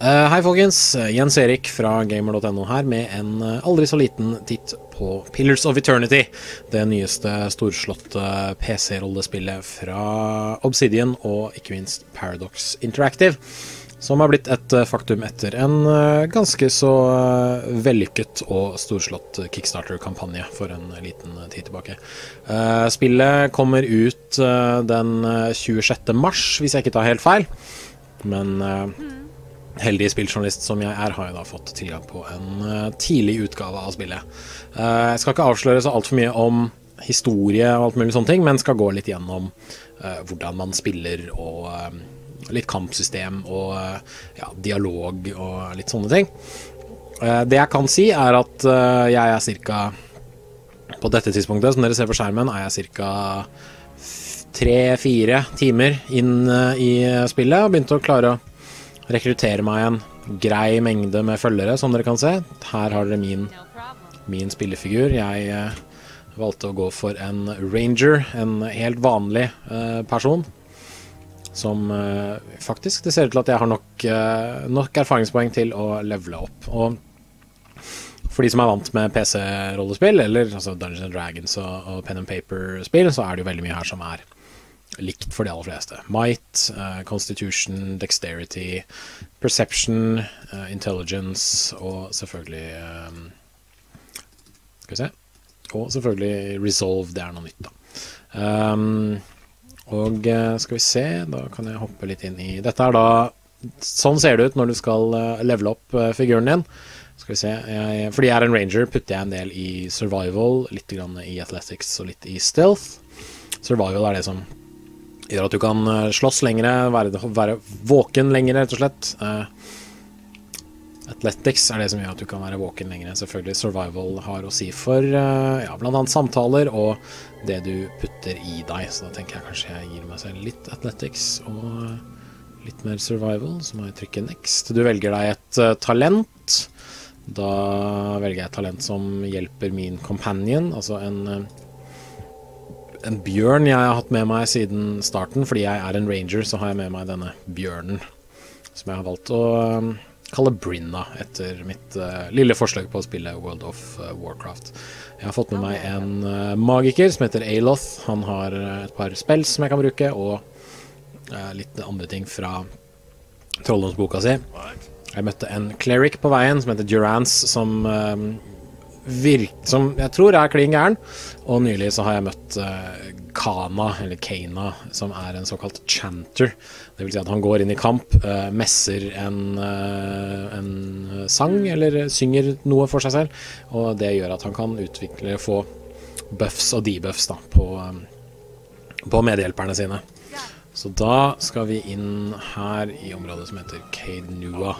Hei folkens, Jens Erik fra Gamer.no her med en aldri så liten titt på Pillars of Eternity, det nyeste storslåtte PC-rollespillet fra Obsidian og ikke minst Paradox Interactive, som har blitt et faktum etter en ganske så vellykket og storslått Kickstarter-kampanje for en liten tid tilbake. Spillet kommer ut den 26. mars, hvis jeg ikke tar helt feil, men heldig spilljournalist som jeg har jeg da fått tilgang på en tidlig utgave av spillet. Jeg skal ikke avsløre så alt for mye om historie og alt mulig sånne ting, men skal gå litt gjennom hvordan man spiller og litt kampsystem og dialog og litt sånne ting. Det jeg kan si er at jeg er cirka, på dette tidspunktet som dere ser på skjermen, er jeg cirka 3-4 timer inn i spillet og begynte å klare å rekruttere meg en grei mengde med følgere, som dere kan se. Her har dere min spillefigur. Jeg valgte å gå for en ranger, en helt vanlig person, som faktisk, det ser ut til at jeg har nok erfaringspoeng til å levele opp. Og for de som er vant med PC-rollespill, eller altså Dungeons & Dragons og pen and paper-spill, så er det jo veldig mye her som er likt for de aller fleste. Might, Constitution, Dexterity, Perception, Intelligence og selvfølgelig skal vi se, og selvfølgelig Resolve, det er noe nytt da. Og skal vi se, da kan jeg hoppe litt inn i dette her da. Sånn ser det ut når du skal levele opp figuren din. Skal vi se, fordi jeg er en ranger, putter jeg en del i survival, litt grann i athletics og litt i stealth. Survival er det som gjør at du kan slåss lengre, være våken lengre, rett og slett. Athletics er det som gjør at du kan være våken lengre. Selvfølgelig survival har å si for blant annet samtaler og det du putter i deg. Så da tenker jeg kanskje jeg gir meg selv litt athletics og litt mer survival. Så må jeg trykke next. Du velger deg et talent. Da velger jeg et talent som hjelper min companion, altså en bjørn jeg har hatt med meg siden starten. Fordi jeg er en ranger, så har jeg med meg denne bjørnen, som jeg har valgt å kalle Brinna, etter mitt lille forslag på å spille World of Warcraft. Jeg har fått med meg en magiker som heter Aloth. Han har et par spells som jeg kan bruke, og litt andre ting fra trolldomsboka si. Jeg møtte en cleric på veien som heter Durance, som jeg tror er klin gæren, og nylig så har jeg møtt Kana, eller Kana, som er en såkalt chanter. Det vil si at han går inn i kamp, messer en sang, eller synger noe for seg selv, og det gjør at han kan få buffs og debuffs da, på medhjelperne sine. Så da skal vi inn her i området som heter Caed-Nua.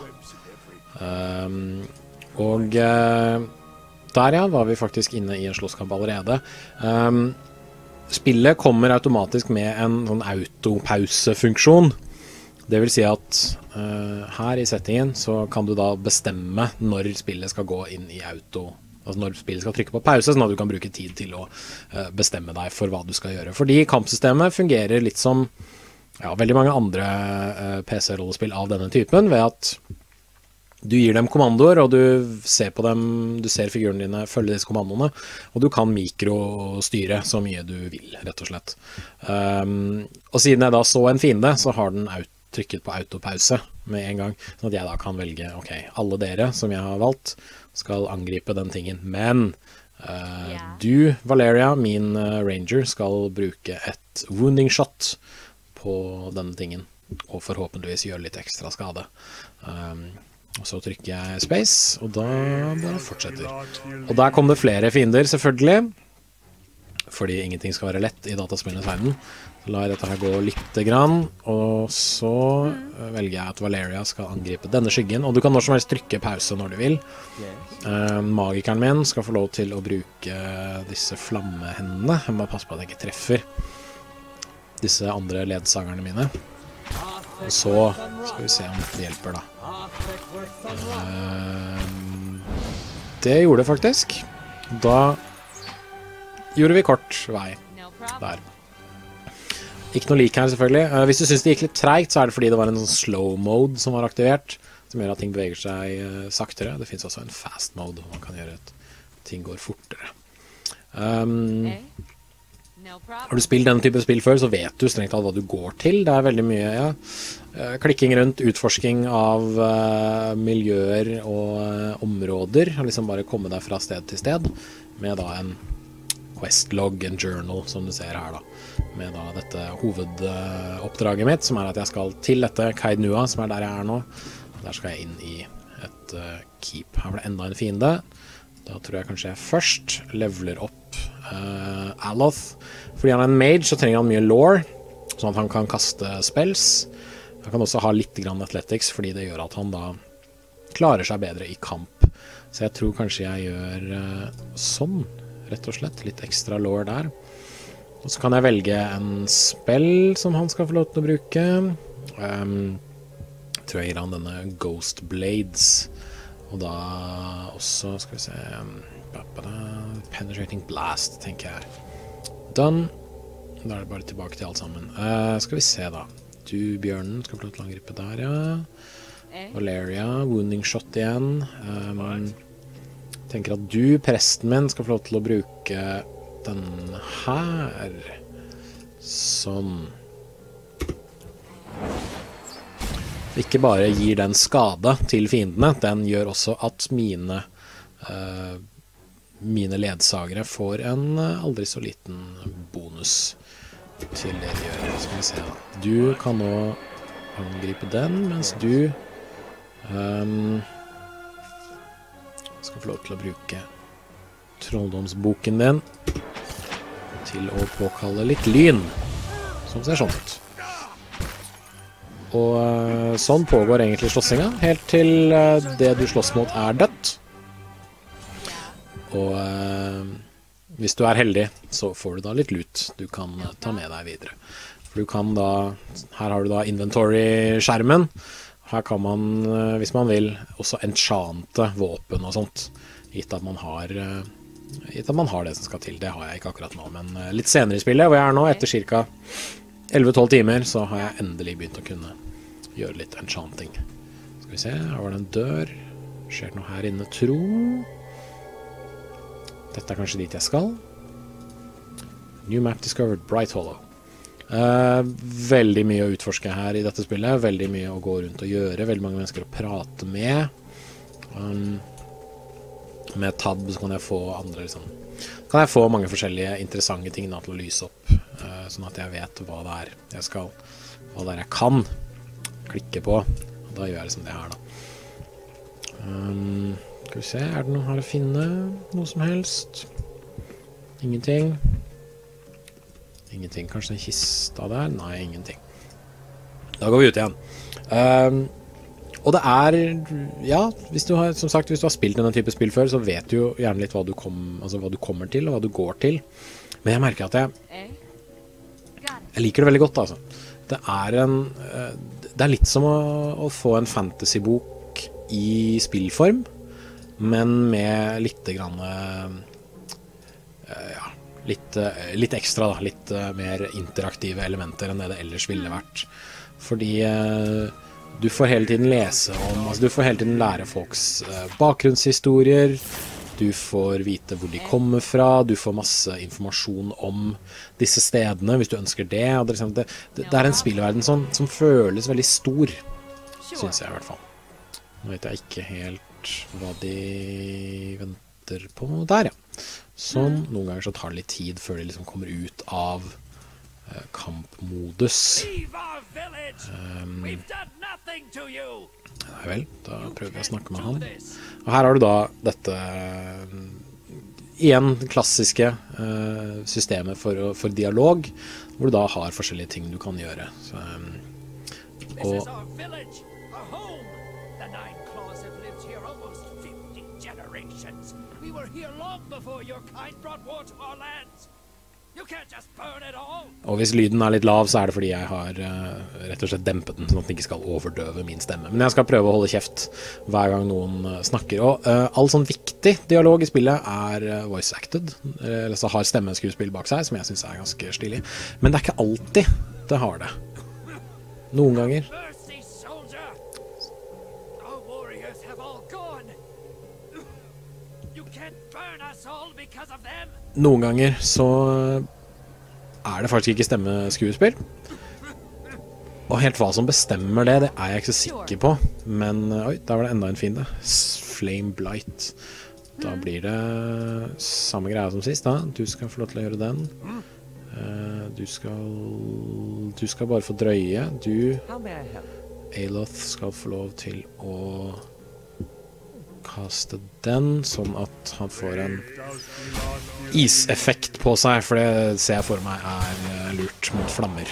Og der var vi faktisk inne i en slåsskamp allerede. Spillet kommer automatisk med en sånn autopausefunksjon. Det vil si at her i settingen så kan du da bestemme når spillet skal gå inn i auto. Altså når spillet skal trykke på pause, sånn at du kan bruke tid til å bestemme deg for hva du skal gjøre. Fordi kampsystemet fungerer litt som veldig mange andre PC-rollespill av denne typen, ved at du gir dem kommandoer, og du ser på dem, du ser figurene dine følge disse kommandoene, og du kan mikrostyre så mye du vil, rett og slett. Og siden jeg da så en fiende, så har den trykket på autopause med en gang, sånn at jeg da kan velge, ok, alle dere som jeg har valgt skal angripe den tingen, men du, Valeria, min ranger, skal bruke et wounding shot på denne tingen, og forhåpentligvis gjøre litt ekstra skade. Og så trykker jeg space, og da bare fortsetter. Og der kom det flere fiender, selvfølgelig. Fordi ingenting skal være lett i dataspillenes verden. Så lar jeg dette her gå litt grann, og så velger jeg at Valeria skal angripe denne skyggen. Og du kan når som helst trykke pause når du vil. Magikeren min skal få lov til å bruke disse flammehendene. Jeg må passe på at jeg ikke treffer disse andre ledsagerne mine. Og så skal vi se om det hjelper da. Det gjorde det faktisk. Da gjorde vi kort vei der. Ikke noe lik her selvfølgelig. Hvis du synes det gikk litt tregt, så er det fordi det var en sånn slow mode som var aktivert. som gjør at ting beveger seg saktere. Det finnes også en fast mode, hvor man kan gjøre at ting går fortere. Har du spilt denne type spill før, så vet du strengt tatt hva du går til. Det veldig mye, klikking rundt, utforsking av miljøer og områder, og liksom bare komme deg fra sted til sted, med da en questlog, en journal, som du ser her da, med da dette hovedoppdraget mitt, som at jeg skal til dette Caed Nua, som der jeg nå. Der skal jeg inn i et keep. Her var det enda en fiende. Da tror jeg kanskje jeg først leveler opp Aloth. Fordi han en mage, så trenger han mye lore, sånn at han kan kaste spells. Han kan også ha litt grann athletics, fordi det gjør at han da klarer seg bedre i kamp. Så jeg tror kanskje jeg gjør sånn, rett og slett. Litt ekstra lore der. Og så kan jeg velge en spell som han skal få lov til å bruke. Jeg tror jeg gir han denne Ghost Blades. Og da også, skal vi se, Penetrating Blast, tenker jeg. Done. Da det bare tilbake til alt sammen. Skal vi se da. Du, Bjørnen, skal få lov til å angripe der, ja. Valeria, Wounding Shot igjen. Tenker at du, presten min, skal få lov til å bruke den her. Sånn. Ikke bare gir den skade til fiendene, den gjør også at mine ledsagere får en aldri så liten bonus til det de gjør. Skal vi se da. Du kan nå angripe den, mens du skal få lov til å bruke trolldomsboken din til å påkalle litt lyn, som ser sånn ut. Og sånn pågår egentlig slåssinga, helt til det du slåss mot dødt. Og hvis du heldig, så får du da litt loot du kan ta med deg videre. For du kan da, her har du da inventory-skjermen. Her kan man, hvis man vil, også enchante våpen og sånt, gitt at man har det som skal til. Det har jeg ikke akkurat nå, men litt senere i spillet, hvor jeg nå, etter cirka 11-12 timer, så har jeg endelig begynt å kunne gjøre litt enchanting. Skal vi se, her var det en dør. Skjer det noe her inne, tro? Dette kanskje dit jeg skal. New map discovered, Bright Hollow. Veldig mye å utforske her i dette spillet. Veldig mye å gå rundt og gjøre. Veldig mange mennesker å prate med. Med tab så kan jeg få andre liksom, kan jeg få mange forskjellige interessante ting da, til å lyse opp, sånn at jeg vet hva det jeg skal, hva det jeg kan klikke på, og da gjør jeg liksom det her da. Skal vi se, det noe her å finne? Noe som helst? Ingenting. Ingenting, kanskje en kista der? Nei, ingenting. Da går vi ut igjen. Og det ja, hvis du har, som sagt, hvis du har spilt denne type spill før, så vet du jo gjerne litt hva du kommer til, og hva du går til. Men jeg merker at jeg liker det veldig godt, altså. Det litt som å få en fantasybok i spillform, men med litt grann, ja, litt ekstra da, litt mer interaktive elementer enn det ellers ville vært. Fordi du får hele tiden lese om, du får hele tiden lære folks bakgrunnshistorier, du får vite hvor de kommer fra, du får masse informasjon om disse stedene, hvis du ønsker det. Og det en spillverden som føles veldig stor, synes jeg i hvert fall. Nå vet jeg ikke helt hva de venter på der, ja. Så noen ganger så tar det litt tid før de liksom kommer ut av kampmodus. Nei vel, da prøver jeg å snakke med han. Og her har du da dette igjen klassiske systemet for dialog, hvor du da har forskjellige ting du kan gjøre. Så, og Og hvis lyden litt lav, så det fordi jeg har rett og slett dempet den, sånn at den ikke skal overdøve min stemme. Men jeg skal prøve å holde kjeft hver gang noen snakker. Og all sånn viktig dialog i spillet voice acted, eller så har stemmeskuespill bak seg, som jeg synes ganske stilig. Men det ikke alltid det har det. Noen ganger. Noen ganger så er det faktisk ikke stemmeskuespill. Og helt hva som bestemmer det, det er jeg ikke så sikker på. Men, oi, da var det enda en fiende. Flame Blight. Da blir det samme greia som sist da. Du skal få lov til å gjøre den. Du skal bare få drøye. Aloth skal få lov til å kaste den, sånn at han får en iseffekt på seg, for det ser jeg for meg er lurt mot flammer.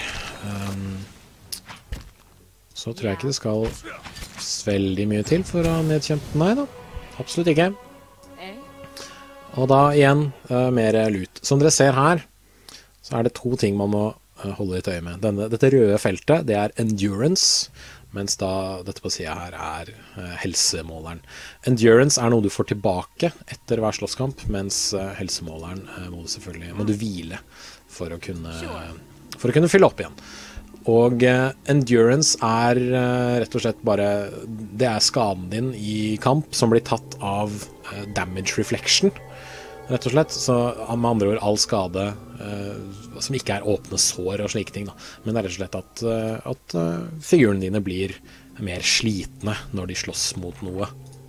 Så tror jeg ikke det skal veldig mye til for å nedkjempe. Nei da, absolutt ikke. Og da igjen, mer lut. Som dere ser her, så er det to ting man må holde litt øye med. Dette røde feltet, det er endurance, mens da dette på siden her er helsemåleren. Endurance er noe du får tilbake etter hver slåsskamp, mens helsemåleren må du hvile for å kunne fylle opp igjen. Og endurance er rett og slett bare, det er skaden din i kamp som blir tatt av damage reflection, rett og slett. Så med andre ord, all skade som ikke er åpne sår og slike ting da. Men det er rett og slett at figurene dine blir mer slitne når de slåss mot noe.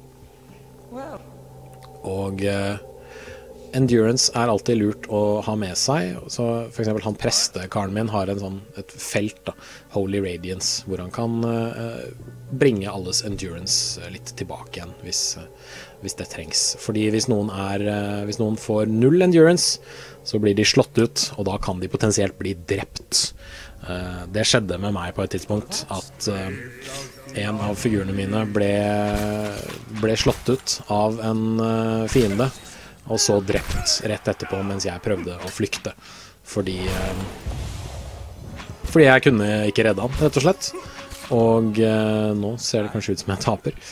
Og endurance er alltid lurt å ha med seg. Så for eksempel han prestekaren min har et felt da, Holy Radiance, hvor han kan bringe alles endurance litt tilbake igjen hvis det trengs. Fordi hvis noen får 0 endurance, så blir de slått ut, og da kan de potensielt bli drept. Det skjedde med meg på et tidspunkt at en av figurene mine ble slått ut av en fiende, og så drept rett etterpå mens jeg prøvde å flykte. Fordi jeg kunne ikke redde han, rett og slett. Og nå ser det kanskje ut som jeg taper.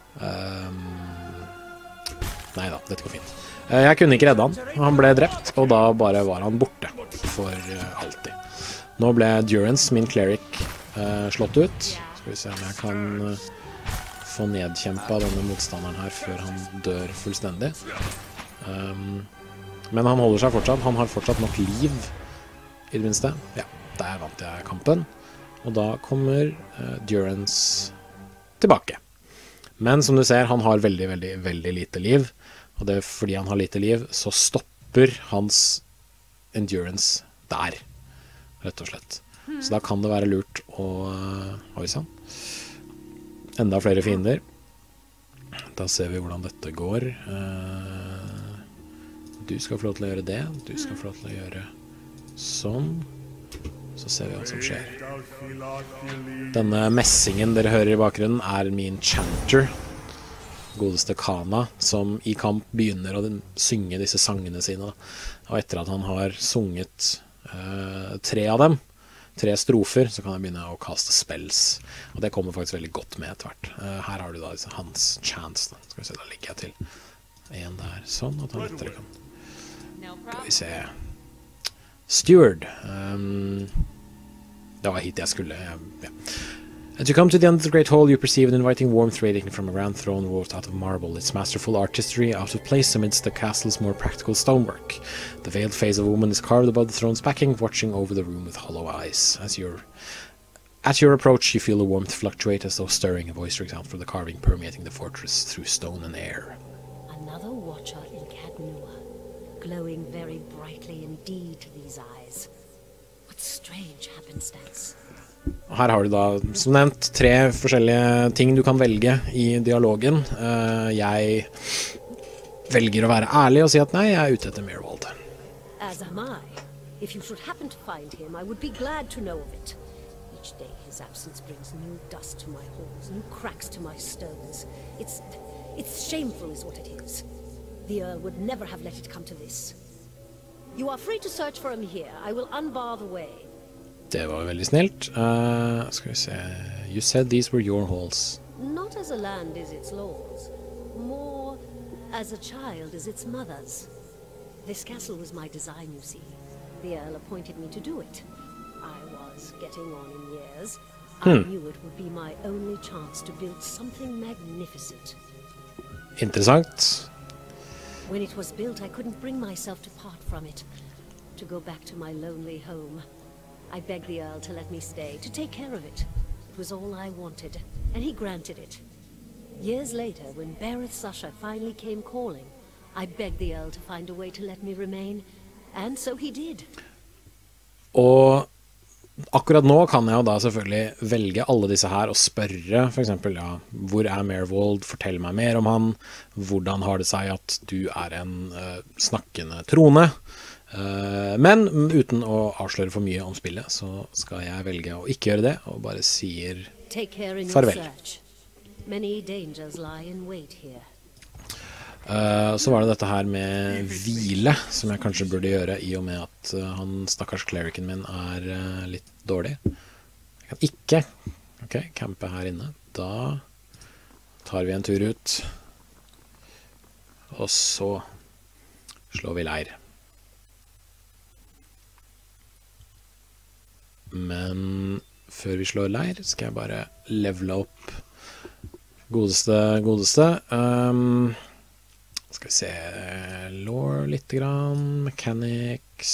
Neida, dette går fint. Jeg kunne ikke redde han. Han ble drept, og da bare var han borte for alltid. Nå ble Durance, min cleric, slått ut. Skal vi se om jeg kan få nedkjempet denne motstanderen her før han dør fullstendig. Men han holder seg fortsatt. Han har fortsatt nok liv, i det minste. Ja, der vant jeg kampen. Og da kommer Durance tilbake. Men som du ser, han har veldig, veldig, veldig lite liv. Og det er fordi han har lite liv, så stopper hans endurance der, rett og slett. Så da kan det være lurt å... Oi sann. Enda flere fiender. Da ser vi hvordan dette går. Du skal få lov til å gjøre det. Du skal få lov til å gjøre sånn. Så ser vi hva som skjer. Denne messingen dere hører i bakgrunnen er min chanter, godeste Kana, som i kamp begynner å synge disse sangene sine. Og etter at han har sunget 3 av dem, 3 strofer, så kan han begynne å kaste spells. Og det kommer faktisk veldig godt med etter hvert. Her har du da hans chants. Da. Skal vi se, da ligger jeg til en der, sånn at han lettere kan... Skal vi se... Steward. Det var hit jeg skulle, ja. As you come to the end of the Great Hall, you perceive an inviting warmth radiating from a round throne wrought out of marble, its masterful artistry out of place amidst the castle's more practical stonework. The veiled face of a woman is carved above the throne's backing, watching over the room with hollow eyes. At your approach, you feel the warmth fluctuate as though stirring. A voice rings out from the carving, permeating the fortress through stone and air. Another watcher in Cadnua, glowing very brightly indeed to these eyes. What strange happenstance. Her har du da, som nevnt, 3 forskjellige ting du kan velge i dialogen. Jeg velger å være ærlig og si at nei, jeg er ute etter Mirwald. As am I. If you should happen to find him, I would be glad to know of it. Each day his absence brings new dust to my halls, new cracks to my stones. It's shameful is what it is. The Earl would never have let it come to this. You are free to search for him here. I will unbar the way. Det var veldig snilt. Skal vi se... You said these were your halls. Not as a land is its laws. More as a child is its mother's. This castle was my design, you see. The Earl appointed me to do it. I was getting on in years. I knew it would be my only chance to build something magnificent. Interessant. When it was built, I couldn't bring myself to part from it, to go back to my lonely home. I begged the Earl to let me stay, to take care of it. It was all I wanted, and he granted it. Years later, when Bereth's usher finally came calling, I begged the Earl to find a way to let me remain, and so he did. Og akkurat nå kan jeg jo da selvfølgelig velge alle disse her og spørre, for eksempel, ja, hvor Mervold? Fortell meg mer om han. Hvordan har det seg at du en snakkende trone? Men uten å avsløre for mye om spillet, så skal jeg velge å ikke gjøre det, og bare sier farvel. Many dangers lie in wait here. Så var det dette her med hvile, som jeg kanskje burde gjøre i og med at han stakkars clericen min litt dårlig. Jeg kan ikke campe her inne. Da tar vi en tur ut, og så slår vi leir. Men før vi slår leir, skal jeg bare levele opp godeste. Skal vi se, lore litt grann, mechanics,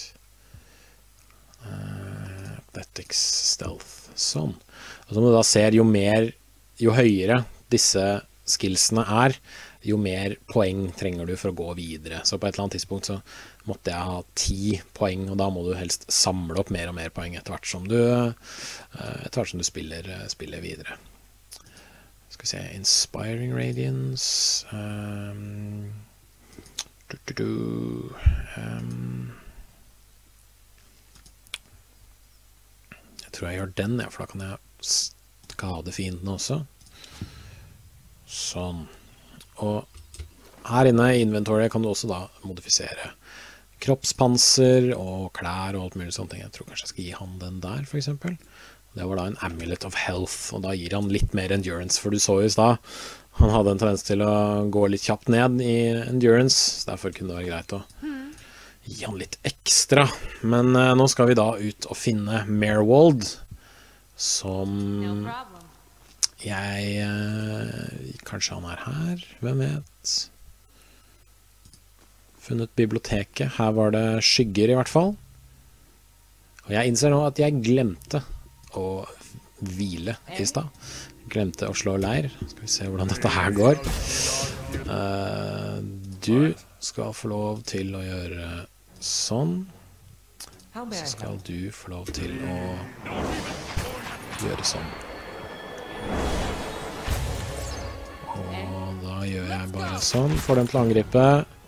athletics, stealth, sånn. Og som du da ser, jo høyere disse skillsene jo mer poeng trenger du for å gå videre. Så på et eller annet tidspunkt så måtte jeg ha 10 poeng, og da må du helst samle opp mer og mer poeng etter hvert som du spiller videre. Skal vi se, Inspiring Radiance, jeg tror jeg gjør den, for da kan jeg skade fiendene også. Sånn. Og her inne i inventory kan du også da modifisere kroppspanser og klær og alt mulig sånne ting. Jeg tror kanskje jeg skal gi han den der, for eksempel. Det var da en Amulet of Health, og da gir han litt mer endurance, for du så jo i sted, han hadde en tendens til å gå litt kjapt ned i endurance, så derfor kunne det være greit å gi han litt ekstra. Men nå skal vi da ut og finne Mervold, som kanskje han her, hvem vet? Funnet biblioteket, her var det skygger i hvert fall. Og jeg innser nå at jeg glemte å hvile i sted. Glemte å slå leir. Skal vi se hvordan dette her går. Du skal få lov til å gjøre sånn. Så skal du få lov til å gjøre sånn. Og da gjør jeg bare sånn. Får dem til å angripe.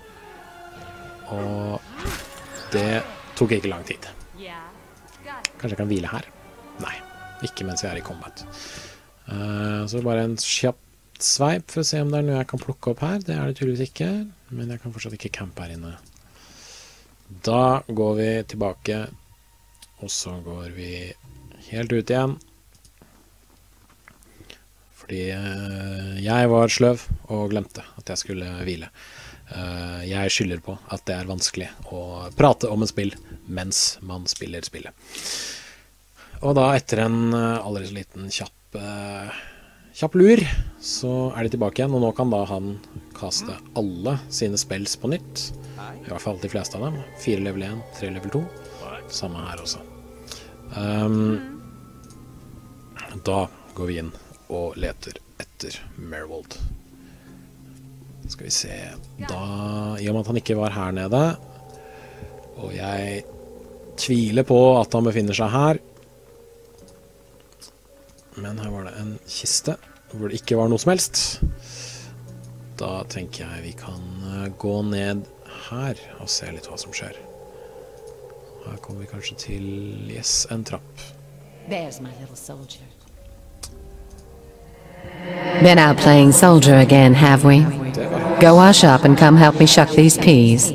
Og det tok ikke lang tid. Kanskje jeg kan hvile her? Nei, ikke mens jeg i combat. Så bare en kjapp sveip for å se om det noe jeg kan plukke opp her. Det det tydeligvis ikke, men jeg kan fortsatt ikke campe her inne. Da går vi tilbake, og så går vi helt ut igjen. Fordi jeg var sløv og glemte at jeg skulle hvile. Jeg skylder på at det vanskelig å prate om en spill mens man spiller spillet. Og da etter en allerede så liten kjapp lur, så de tilbake igjen, og nå kan da han kaste alle sine spells på nytt. I hvert fall de fleste av dem. 4 level 1, 3 level 2. Samme her også. Da går vi inn og leter etter Mervold. Skal vi se, da, i og med at han ikke var her nede, og jeg tviler på at han befinner seg her, men her var det en kiste hvor det ikke var noe som helst. Da tenker jeg vi kan gå ned her og se litt hva som skjer. Her kommer vi kanskje til, en trapp. There's my little soldier. Been out playing soldier again, have we? Go wash up and come help me shuck these peas.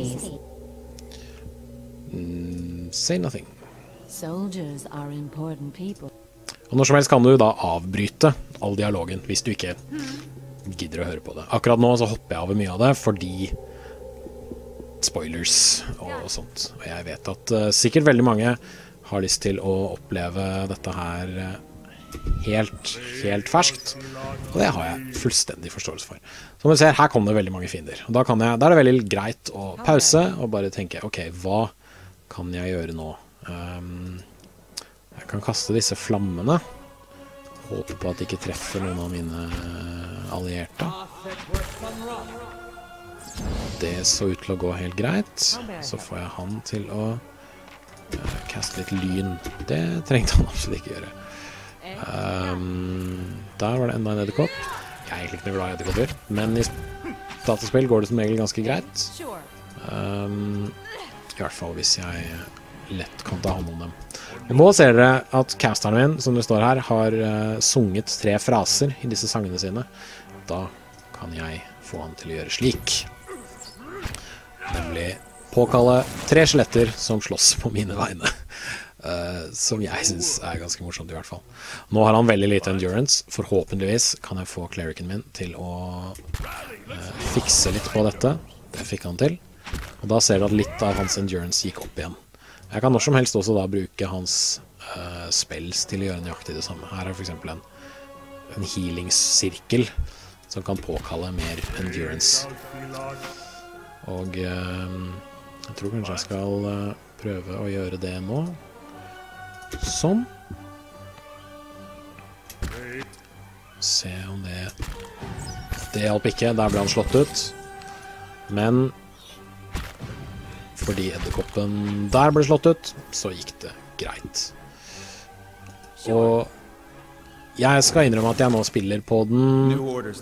Say nothing. Soldiers are important people. Og når som helst kan du da avbryte all dialogen hvis du ikke gidder å høre på det. Akkurat nå så hopper jeg over mye av det fordi spoilers og sånt. Og jeg vet at sikkert veldig mange har lyst til å oppleve dette her helt ferskt. Og det har jeg fullstendig forståelse for. Som du ser, her kommer det veldig mange fiender. Og da er det veldig greit å pause og bare tenke, ok, hva kan jeg gjøre nå? Jeg kan kaste disse flammene. Håper på at de ikke treffer noen av mine allierte. Det så ut til å gå helt greit. Så får jeg han til å kaste litt lyn. Det trengte han absolutt ikke gjøre. Der var det enda en edderkopp. Jeg er egentlig ikke noe glad i edderkopper, men i dataspill går det som regel ganske greit. I hvert fall hvis jeg lett kan ta hånd om dem. Og nå ser dere at casteren min, som det står her, har sunget 3 fraser i disse sangene sine. Da kan jeg få han til å gjøre slik. Nemlig påkalle 3 skjeletter som slåss på mine vegne. Som jeg synes er ganske morsomt i hvert fall. Nå har han veldig lite endurance. Forhåpentligvis kan jeg få clericen min til å fikse litt på dette. Det fikk han til. Og da ser du at litt av hans endurance gikk opp igjen. Jeg kan når som helst også da bruke hans spells til å gjøre nøyaktig det samme. Her er for eksempel en healingssirkel som kan påkalle mer endurance. Og jeg tror kanskje jeg skal prøve å gjøre det nå. Sånn. Se om det hjalp ikke. Der ble han slått ut. Men fordi edderkoppen der ble slått ut, så gikk det greit. Og jeg skal innrømme at jeg nå spiller på den...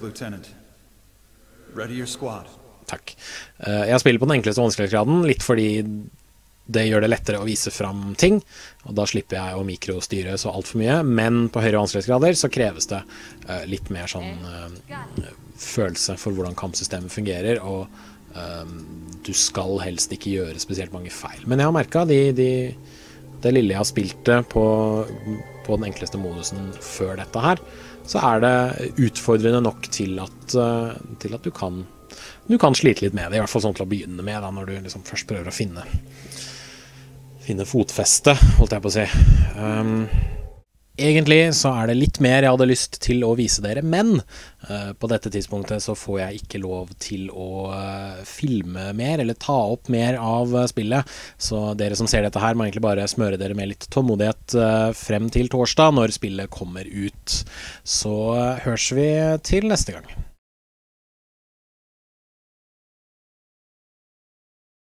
Takk. Jeg spiller på den enkleste vanskelighetsgraden, litt fordi det gjør det lettere å vise fram ting, og da slipper jeg å mikrostyre så alt for mye, men på høyere vanskelighetsgrader så kreves det litt mer sånn følelse for hvordan kampsystemet fungerer, og du skal helst ikke gjøre spesielt mange feil. Men jeg har merket det lille jeg har spilt det på den enkleste modusen før dette her, så er det utfordrende nok til at du kan slite litt med det, i hvert fall sånn til å begynne med da, når du liksom først prøver å finne fotfeste, holdt jeg på å si. Egentlig så er det litt mer jeg hadde lyst til å vise dere, men på dette tidspunktet så får jeg ikke lov til å filme mer, eller ta opp mer av spillet. Så dere som ser dette her må egentlig bare smøre dere med litt tålmodighet frem til torsdag, når spillet kommer ut. Så høres vi til neste gang.